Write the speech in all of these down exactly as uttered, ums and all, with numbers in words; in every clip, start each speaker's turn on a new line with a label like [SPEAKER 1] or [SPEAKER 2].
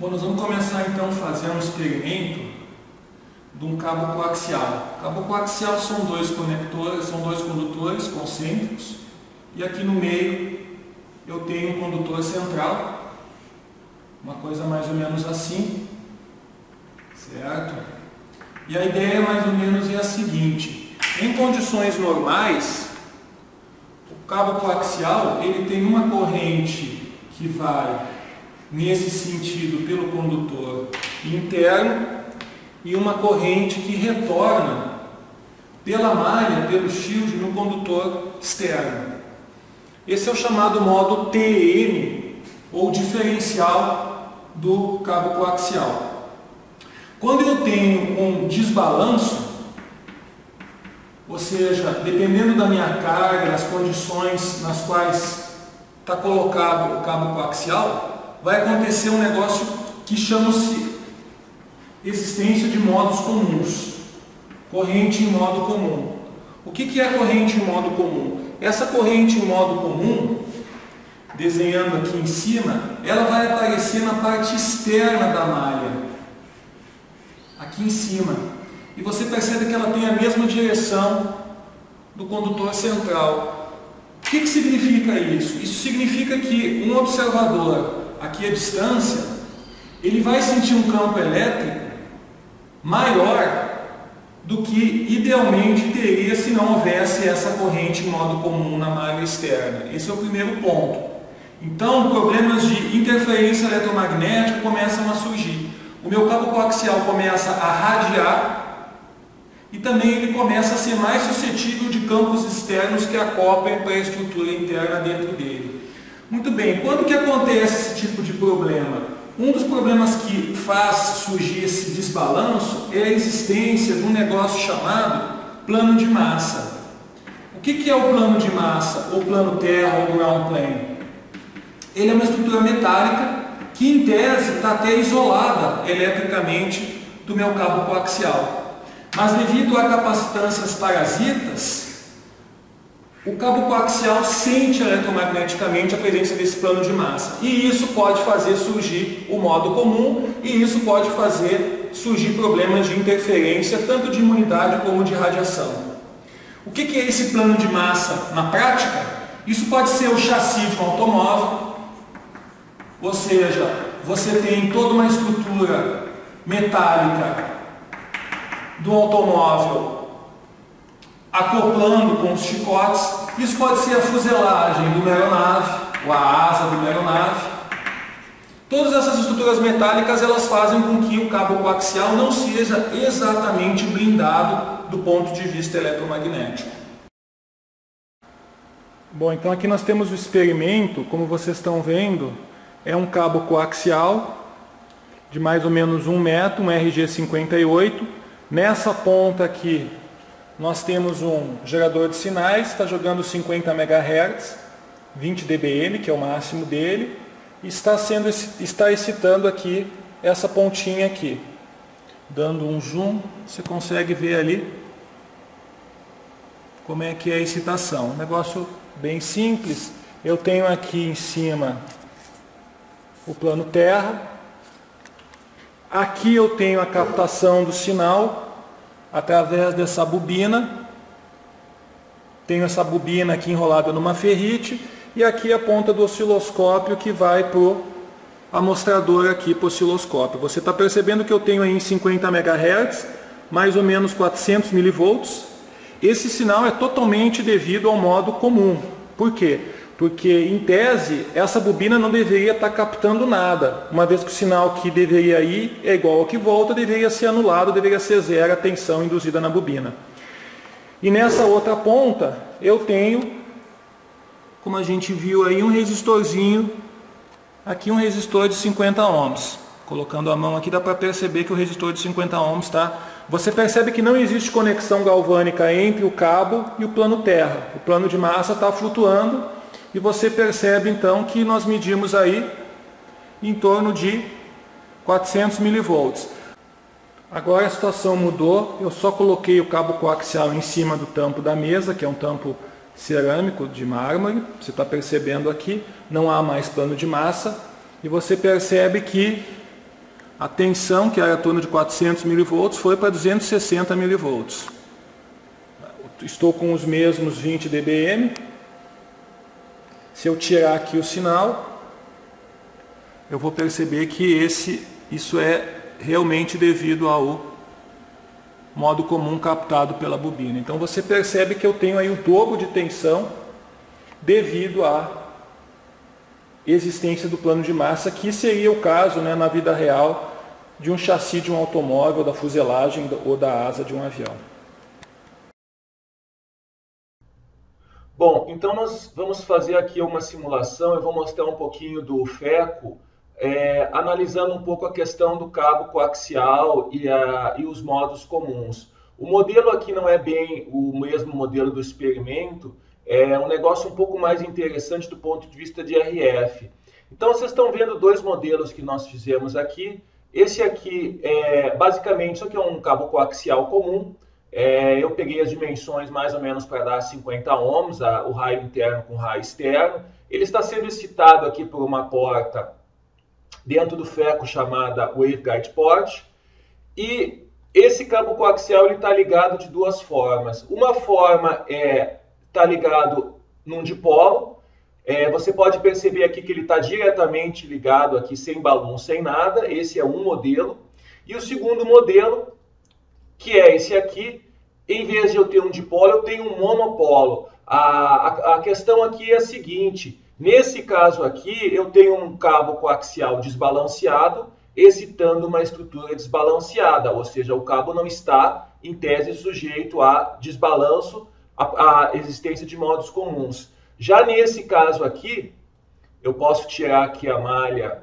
[SPEAKER 1] Bom, nós vamos começar então a fazer um experimento de um cabo coaxial. Cabo coaxial são dois conectores, são dois condutores concêntricos, e aqui no meio eu tenho um condutor central, uma coisa mais ou menos assim, certo? E a ideia mais ou menos é a seguinte: em condições normais, o cabo coaxial ele tem uma corrente que vai nesse sentido pelo condutor interno e uma corrente que retorna pela malha, pelo shield, no condutor externo. Esse é o chamado modo T M, ou diferencial do cabo coaxial. Quando eu tenho um desbalanço, ou seja, dependendo da minha carga, das condições nas quais está colocado o cabo coaxial, vai acontecer um negócio que chama-se existência de modos comuns. Corrente em modo comum. O que que é corrente em modo comum? Essa corrente em modo comum, desenhando aqui em cima, ela vai aparecer na parte externa da malha, aqui em cima. E você percebe que ela tem a mesma direção do condutor central. O que que significa isso? Isso significa que um observador aqui à distância, ele vai sentir um campo elétrico maior do que idealmente teria se não houvesse essa corrente em modo comum na malha externa. Esse é o primeiro ponto. Então, problemas de interferência eletromagnética começam a surgir. O meu cabo coaxial começa a radiar e também ele começa a ser mais suscetível de campos externos que acoplem para a estrutura interna dentro dele. Muito bem, quando que acontece esse tipo de problema? Um dos problemas que faz surgir esse desbalanço é a existência de um negócio chamado plano de massa. O que que é o plano de massa, ou plano terra, ou ground plane? Ele é uma estrutura metálica que, em tese, está até isolada eletricamente do meu cabo coaxial. Mas devido a capacitâncias parasitas, o cabo coaxial sente eletromagneticamente a presença desse plano de massa. E isso pode fazer surgir o modo comum, e isso pode fazer surgir problemas de interferência, tanto de imunidade como de radiação. O que que é esse plano de massa na prática? Isso pode ser o chassi de um automóvel, ou seja, você tem toda uma estrutura metálica do automóvel acoplando com os chicotes. Isso pode ser a fuselagem de uma aeronave, ou a asa de uma aeronave. Todas essas estruturas metálicas, elas fazem com que o cabo coaxial não seja exatamente blindado do ponto de vista eletromagnético. Bom, então aqui nós temos o experimento, como vocês estão vendo, é um cabo coaxial de mais ou menos um metro, um R G cinquenta e oito. Nessa ponta aqui nós temos um gerador de sinais, está jogando cinquenta megahertz, vinte decibéis, que é o máximo dele, e está, sendo, está excitando aqui essa pontinha aqui. Dando um zoom, você consegue ver ali como é que é a excitação. Um negócio bem simples. Eu tenho aqui em cima o plano terra. Aqui eu tenho a captação do sinal através dessa bobina. Tenho essa bobina aqui enrolada numa ferrite, e aqui a ponta do osciloscópio que vai para o amostrador aqui para o osciloscópio. Você está percebendo que eu tenho aí em cinquenta megahertz, mais ou menos quatrocentos milivolts. Esse sinal é totalmente devido ao modo comum. Por quê? Porque, em tese, essa bobina não deveria estar captando nada, uma vez que o sinal que deveria ir é igual ao que volta, deveria ser anulado, deveria ser zero a tensão induzida na bobina. E nessa outra ponta, eu tenho, como a gente viu aí, um resistorzinho, aqui um resistor de cinquenta ohms. Colocando a mão aqui dá para perceber que o resistor de cinquenta ohms está... Você percebe que não existe conexão galvânica entre o cabo e o plano terra. O plano de massa está flutuando. E você percebe então que nós medimos aí em torno de quatrocentos milivolts. Agora a situação mudou, eu só coloquei o cabo coaxial em cima do tampo da mesa, que é um tampo cerâmico de mármore. Você está percebendo aqui, não há mais plano de massa. E você percebe que A tensão, que era em torno de quatrocentos milivolts, foi para duzentos e sessenta milivolts. Estou com os mesmos vinte dBm. Se eu tirar aqui o sinal, eu vou perceber que esse, isso é realmente devido ao modo comum captado pela bobina. Então você percebe que eu tenho aí o dobro de tensão devido à existência do plano de massa, que seria o caso, né, na vida real de um chassi de um automóvel, da fuselagem ou da asa de um avião. Bom, então nós vamos fazer aqui uma simulação. Eu vou mostrar um pouquinho do FECO, é, analisando um pouco a questão do cabo coaxial e, a, e os modos comuns. O modelo aqui não é bem o mesmo modelo do experimento, é um negócio um pouco mais interessante do ponto de vista de R F. Então vocês estão vendo dois modelos que nós fizemos aqui. Esse aqui, é, basicamente, isso aqui é um cabo coaxial comum. É, eu peguei as dimensões mais ou menos para dar cinquenta ohms, a, o raio interno com o raio externo. Ele está sendo excitado aqui por uma porta dentro do FECO chamada Waveguide Port. E esse cabo coaxial está ligado de duas formas. Uma forma é está ligado num dipolo. É, você pode perceber aqui que ele está diretamente ligado aqui, sem balão, sem nada. Esse é um modelo. E o segundo modelo, que é esse aqui, em vez de eu ter um dipolo, eu tenho um monopolo. A, a, a questão aqui é a seguinte: nesse caso aqui, eu tenho um cabo coaxial desbalanceado, excitando uma estrutura desbalanceada, ou seja, o cabo não está, em tese, sujeito a desbalanço, a, a existência de modos comuns. Já nesse caso aqui, eu posso tirar aqui a malha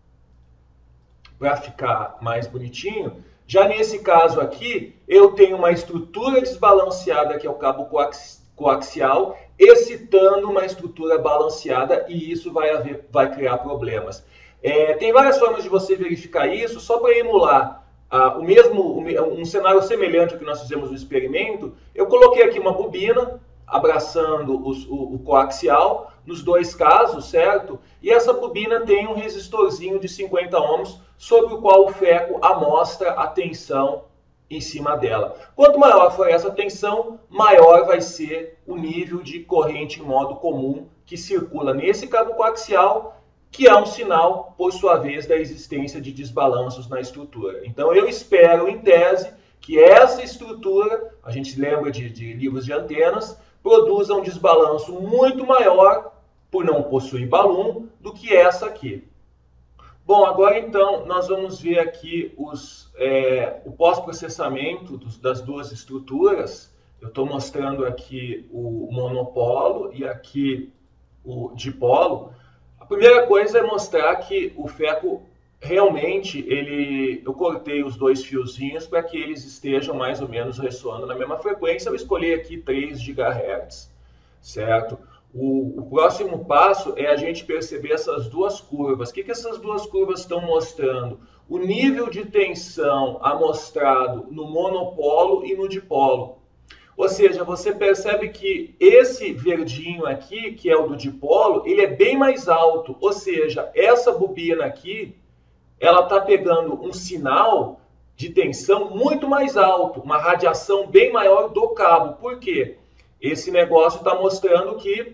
[SPEAKER 1] para ficar mais bonitinho. Já nesse caso aqui, eu tenho uma estrutura desbalanceada, que é o cabo coax, coaxial, excitando uma estrutura balanceada, e isso vai, haver, vai criar problemas. É, tem várias formas de você verificar isso. Só para emular ah, o mesmo, um cenário semelhante ao que nós fizemos no experimento, eu coloquei aqui uma bobina abraçando os, o, o coaxial, nos dois casos, certo? E essa bobina tem um resistorzinho de cinquenta ohms, sobre o qual o FECO amostra a tensão em cima dela. Quanto maior for essa tensão, maior vai ser o nível de corrente em modo comum que circula nesse cabo coaxial, que é um sinal, por sua vez, da existência de desbalanços na estrutura. Então eu espero, em tese, que essa estrutura, a gente lembra de, de livros de antenas, produza um desbalanço muito maior, por não possuir balão, do que essa aqui. Bom, agora então nós vamos ver aqui os, é, o pós-processamento das duas estruturas. Eu estou mostrando aqui o monopolo e aqui o dipolo. A primeira coisa é mostrar que o FECO realmente, ele, eu cortei os dois fiozinhos para que eles estejam mais ou menos ressoando na mesma frequência. Eu escolhi aqui três gigahertz, certo? O, o próximo passo é a gente perceber essas duas curvas. O que, que essas duas curvas estão mostrando? O nível de tensão amostrado no monopolo e no dipolo. Ou seja, você percebe que esse verdinho aqui, que é o do dipolo, ele é bem mais alto. Ou seja, essa bobina aqui, ela está pegando um sinal de tensão muito mais alto, uma radiação bem maior do cabo. Por quê? Esse negócio está mostrando que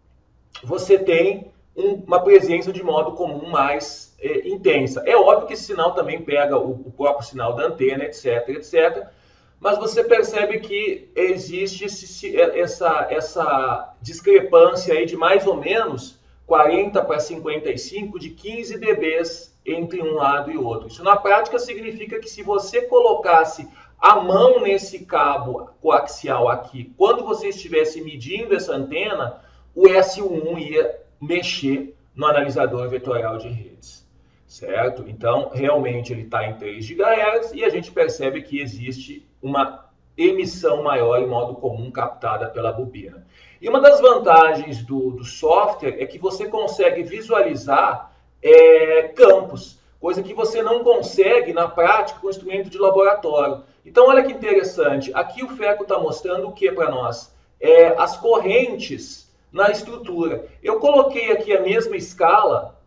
[SPEAKER 1] você tem um, uma presença de modo comum mais é, intensa. É óbvio que esse sinal também pega o, o próprio sinal da antena, etc, etcétera. Mas você percebe que existe esse, essa, essa discrepância aí de mais ou menos quarenta para cinquenta e cinco, de quinze decibéis entre um lado e outro. Isso na prática significa que se você colocasse a mão nesse cabo coaxial aqui, quando você estivesse medindo essa antena, o S um ia mexer no analisador vetorial de redes, certo? Então, realmente ele está em três gigahertz e a gente percebe que existe uma emissão maior em modo comum captada pela bobina. E uma das vantagens do, do software é que você consegue visualizar é, campos, coisa que você não consegue na prática com o instrumento de laboratório. Então, olha que interessante, aqui o FECO está mostrando o que para nós? É, as correntes na estrutura. Eu coloquei aqui a mesma escala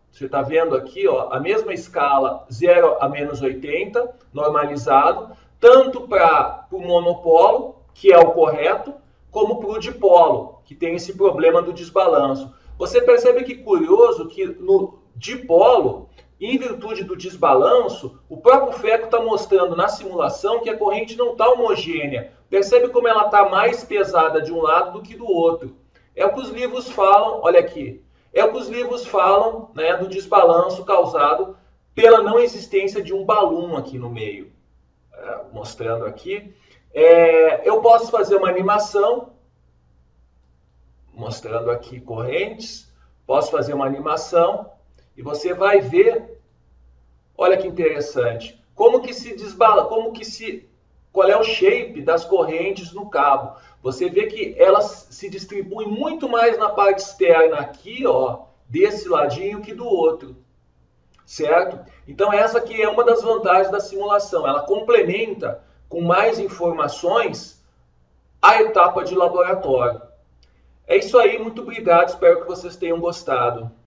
[SPEAKER 2] Você está vendo aqui, ó, a mesma escala zero a menos oitenta, normalizado, tanto para o monopolo, que é o correto, como para o dipolo, que tem esse problema do desbalanço. Você percebe que curioso que no dipolo, em virtude do desbalanço, o próprio Feco está mostrando na simulação que a corrente não está homogênea. Percebe como ela está mais pesada de um lado do que do outro. É o que os livros falam, olha aqui, é o que os livros falam, né, do desbalanço causado pela não existência de um balão aqui no meio. É, mostrando aqui. É, eu posso fazer uma animação, mostrando aqui correntes, posso fazer uma animação e você vai ver, olha que interessante, como que se desbala, como que se, qual é o shape das correntes no cabo. Você vê que elas se distribuem muito mais na parte externa aqui, ó, desse ladinho que do outro, certo? Então essa aqui é uma das vantagens da simulação, ela complementa com mais informações a etapa de laboratório. É isso aí, muito obrigado, espero que vocês tenham gostado.